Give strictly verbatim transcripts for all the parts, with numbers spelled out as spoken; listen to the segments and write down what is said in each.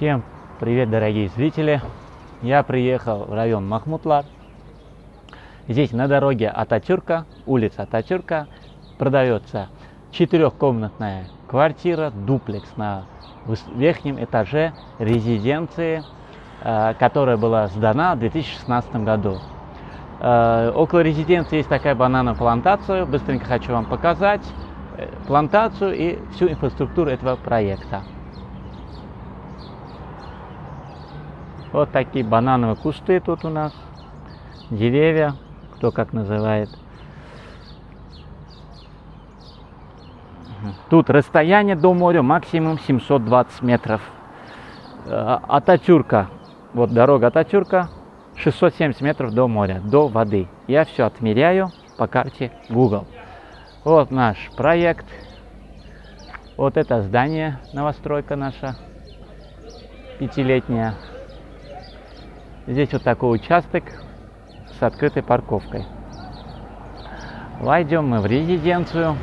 Всем привет, дорогие зрители! Я приехал в район Махмутлар. Здесь на дороге Ататюрка, улица Ататюрка, продается четырехкомнатная квартира, дуплекс на верхнем этаже резиденции, которая была сдана в две тысячи шестнадцатом году. Около резиденции есть такая банановая плантация. Быстренько хочу вам показать плантацию и всю инфраструктуру этого проекта. Вот такие банановые кусты тут у нас, деревья, кто как называет. Тут расстояние до моря максимум семьсот двадцать метров. Ататюрка, вот дорога Ататюрка, шестьсот семьдесят метров до моря, до воды. Я все отмеряю по карте Google. Вот наш проект. Вот это здание, новостройка наша, пятилетняя. Здесь вот такой участок с открытой парковкой. Войдем мы в резиденцию.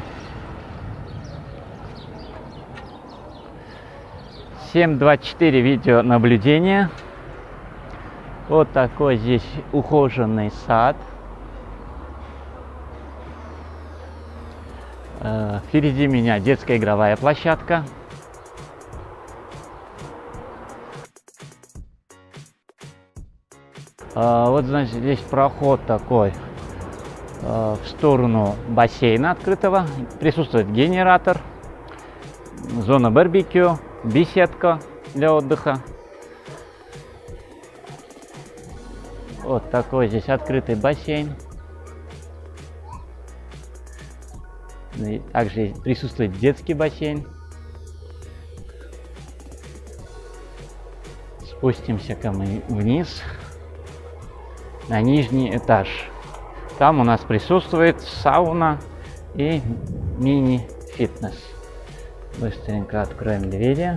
семь двадцать четыре видеонаблюдения. Вот такой здесь ухоженный сад. Впереди меня детская игровая площадка. Вот, значит, здесь проход такой в сторону бассейна открытого. Присутствует генератор, зона барбекю, беседка для отдыха. Вот такой здесь открытый бассейн. Также присутствует детский бассейн. Спустимся-ка мы вниз на нижний этаж. Там у нас присутствует сауна и мини-фитнес. Быстренько откроем двери.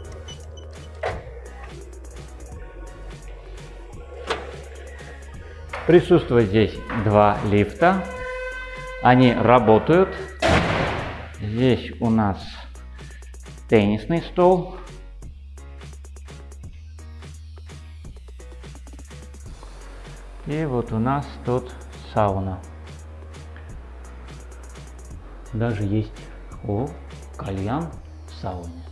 Присутствует здесь два лифта. Они работают. Здесь у нас теннисный стол. И вот у нас тут сауна. Даже есть о, кальян в сауне.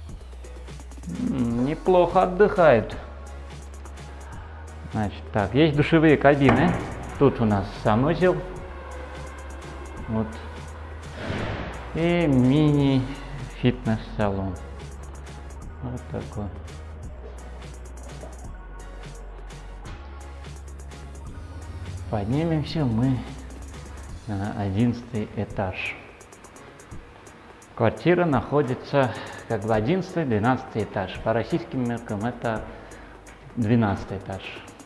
М-м, неплохо отдыхает. Значит, так, есть душевые кабины. Тут у нас санузел. Вот. И мини-фитнес-салон. Вот такой. Поднимемся мы на одиннадцатый этаж. Квартира находится как бы одиннадцатый-двенадцатый этаж. По российским меркам это двенадцатый этаж.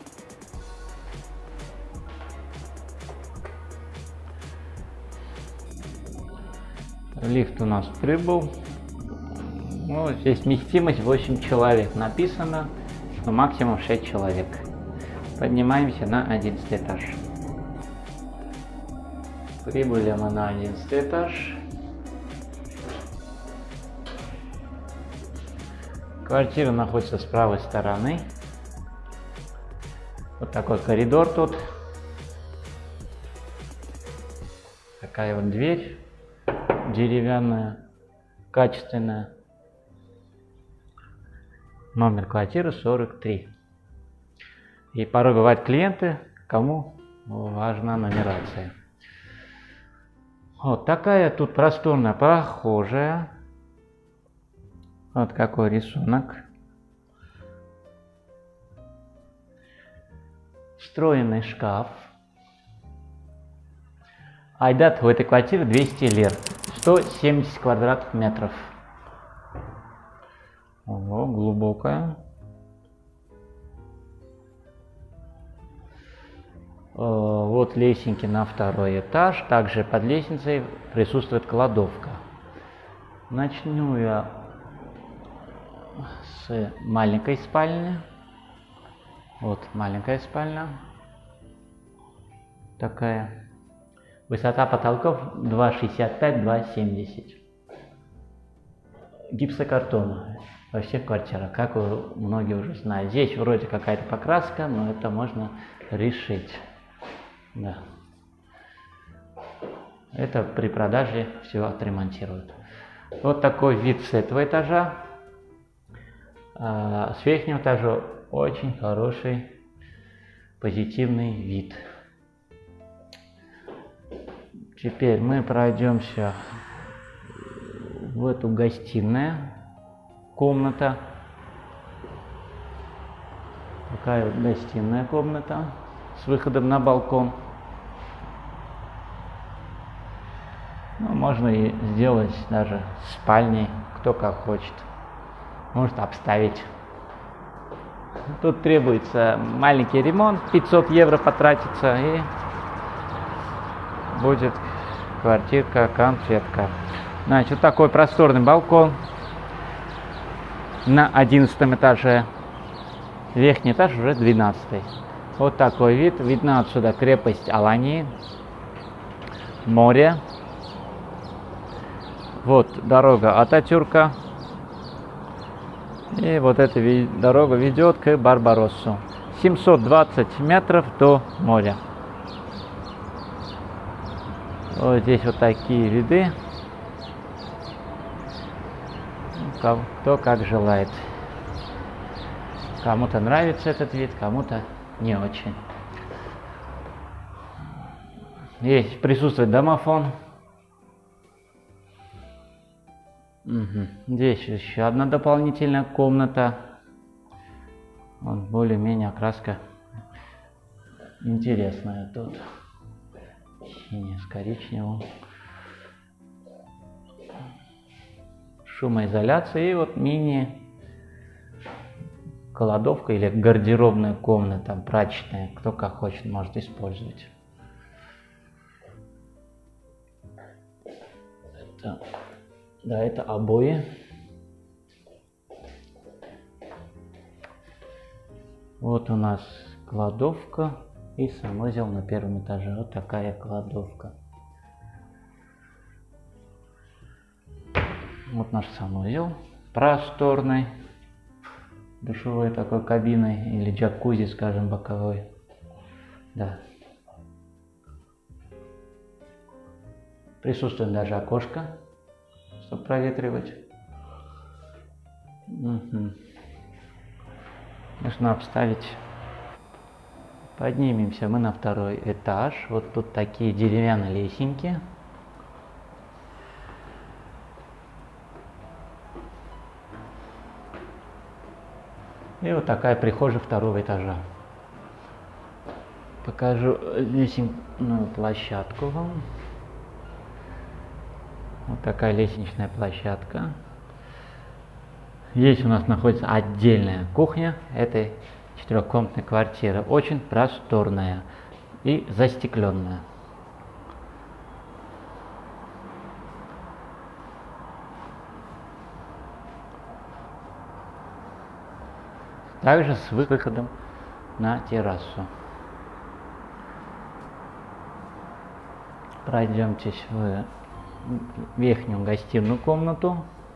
Лифт у нас прибыл. Ну, здесь вместимость восемь человек. Написано, что максимум шесть человек. Поднимаемся на одиннадцатый этаж. Прибыли мы на одиннадцатый этаж. Квартира находится с правой стороны. Вот такой коридор тут. Такая вот дверь деревянная, качественная. Номер квартиры сорок три. И порой бывают клиенты, кому важна нумерация. Вот такая тут просторная прихожая. Вот какой рисунок. Встроенный шкаф. Айдат в этой квартире двести лир. сто семьдесят квадратных метров. Ого, глубокая. Вот лесенки на второй этаж. Также под лестницей присутствует кладовка. Начну я с маленькой спальни. Вот маленькая спальня. Такая. Высота потолков два шестьдесят пять — два семьдесят. Гипсокартон. во всех квартирах, как вы многие уже знают. Здесь вроде какая-то покраска, но это можно решить. Да. Это при продаже все отремонтируют. Вот такой вид с этого этажа. А с верхнего этажа очень хороший позитивный вид. Теперь мы пройдемся в эту гостиную. Комната. Такая вот гостиная комната с выходом на балкон. Ну, можно и сделать даже спальней, кто как хочет. Может обставить. Тут требуется маленький ремонт, пятьсот евро потратится, и будет квартирка конфетка. Значит, вот такой просторный балкон на одиннадцатом этаже. Верхний этаж уже двенадцатый. Вот такой вид. Видно отсюда крепость Алании, море. Вот дорога Ататюрка. И вот эта дорога ведет к Барбароссу. семьсот двадцать метров до моря. Вот здесь вот такие виды. Кто как желает. Кому-то нравится этот вид, кому-то не очень. Здесь присутствует домофон. Угу. Здесь еще одна дополнительная комната. Вот более-менее окраска интересная тут. Синяя с коричневым. Шумоизоляция и вот мини кладовка или гардеробная комната, прачечная, кто как хочет, может использовать. Это, да, это обои. Вот у нас кладовка и санузел на первом этаже. Вот такая кладовка. Вот наш санузел просторный, душевой такой кабиной или джакузи, скажем, боковой. Да. Присутствует даже окошко, чтобы проветривать. Угу. Нужно обставить. Поднимемся мы на второй этаж. Вот тут такие деревянные лесенки. И вот такая прихожая второго этажа. Покажу лестничную площадку вам. Вот такая лестничная площадка. Здесь у нас находится отдельная кухня этой четырехкомнатной квартиры. Очень просторная и застекленная. Также с выходом на террасу. Пройдемтесь в верхнюю гостиную комнату.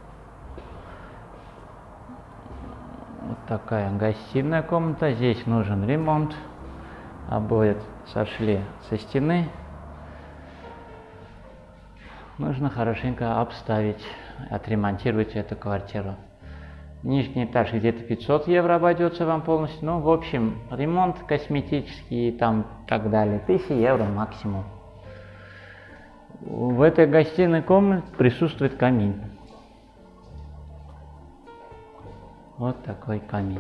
Вот такая гостиная комната. Здесь нужен ремонт. Обои сошли со стены. Нужно хорошенько обставить, отремонтировать эту квартиру. Нижний этаж где-то пятьсот евро обойдется вам полностью. Ну, в общем, ремонт косметический и там так далее. тысяча евро максимум. В этой гостиной комнате присутствует камин. Вот такой камин.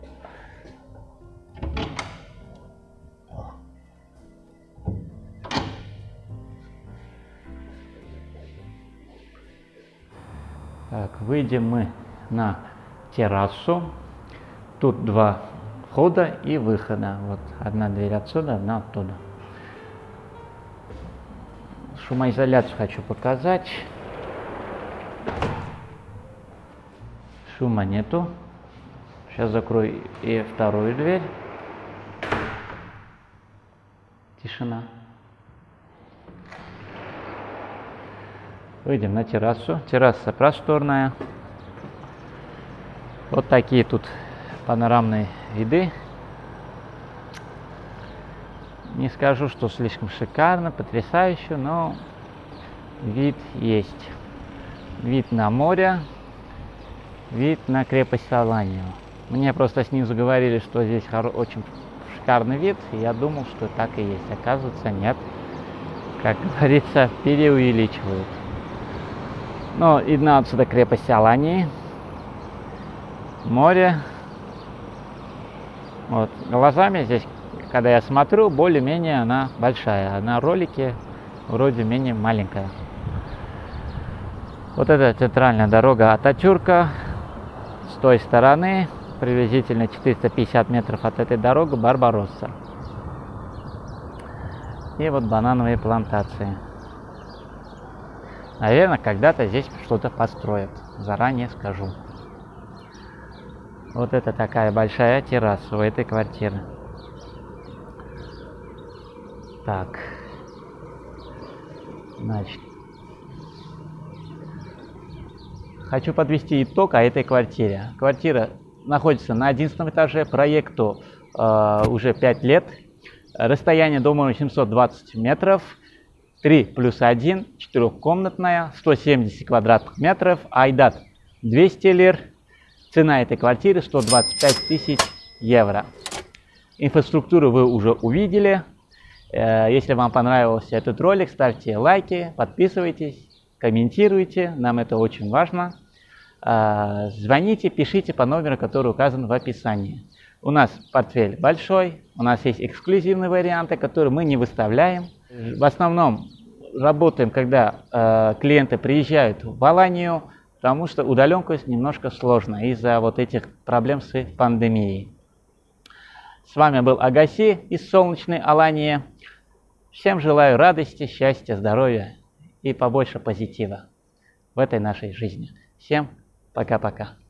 Так, выйдем мы на террасу. Тут два входа и выхода. Вот одна дверь отсюда, одна оттуда. Шумоизоляцию хочу показать. Шума нету. Сейчас закрою и вторую дверь. Тишина. Выйдем на террасу. Терраса просторная. Вот такие тут панорамные виды. Не скажу, что слишком шикарно, потрясающе, но вид есть. Вид на море, вид на крепость Аланию. Мне просто снизу говорили, что здесь очень шикарный вид, и я думал, что так и есть. Оказывается, нет. Как говорится, переувеличивают. Но видно отсюда крепость Алании. Море. Вот. Глазами здесь, когда я смотрю, более-менее она большая. А на ролике вроде менее маленькая. Вот это центральная дорога Ататюрка. С той стороны, приблизительно четыреста пятьдесят метров от этой дороги, Барбаросса. И вот банановые плантации. Наверное, когда-то здесь что-то построят. Заранее скажу. Вот это такая большая терраса у этой квартиры. Так. Значит. Хочу подвести итог о этой квартире. Квартира находится на одиннадцатом этаже. Проекту э, уже пять лет. Расстояние до моря семьсот двадцать метров. три плюс один, четырехкомнатная, сто семьдесят квадратных метров. Айдат двести лир. Цена этой квартиры сто двадцать пять тысяч евро. Инфраструктуру вы уже увидели. Если вам понравился этот ролик, ставьте лайки, подписывайтесь, комментируйте. Нам это очень важно. Звоните, пишите по номеру, который указан в описании. У нас портфель большой, у нас есть эксклюзивные варианты, которые мы не выставляем. В основном работаем, когда э, клиенты приезжают в Аланию, потому что удаленку немножко сложно из-за вот этих проблем с пандемией. С вами был Агаси из солнечной Алании. Всем желаю радости, счастья, здоровья и побольше позитива в этой нашей жизни. Всем пока-пока.